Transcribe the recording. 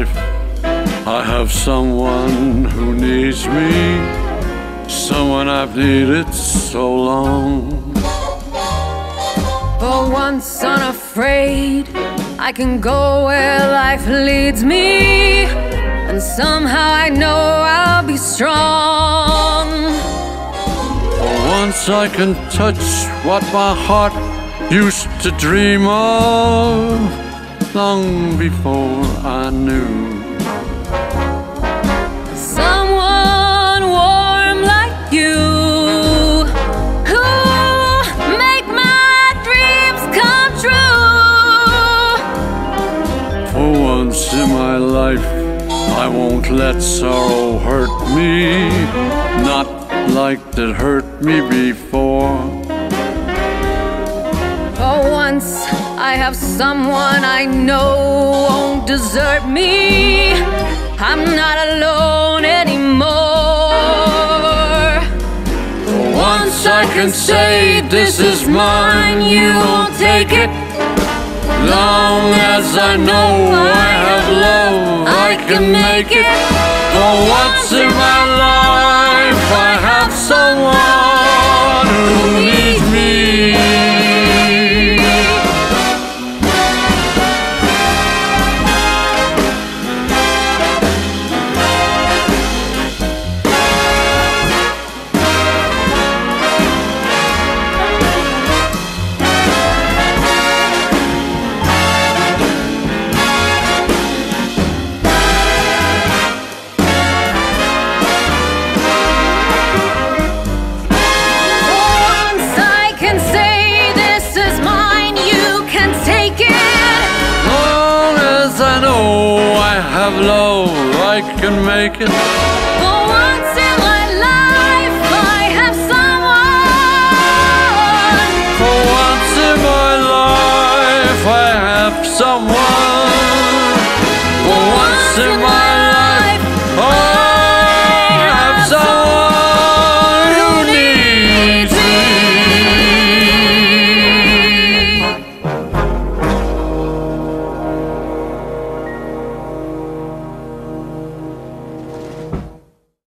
life I have someone who needs me, someone I've needed so long. For once unafraid, I can go where life leads me, and somehow I know I'll be strong. For once I can touch what my heart used to dream of long before I knew. Someone warm like you, who make my dreams come true. For once in my life I won't let sorrow hurt me, not like it hurt me before. For once I have someone I know won't desert me. I'm not alone anymore. For once I can say this is mine, you won't take it. Long as I know I have love, I can make it. For once in my life I have someone who needs me. Have love, I can make it. For once in my life, I have someone. For once in my life, I have someone.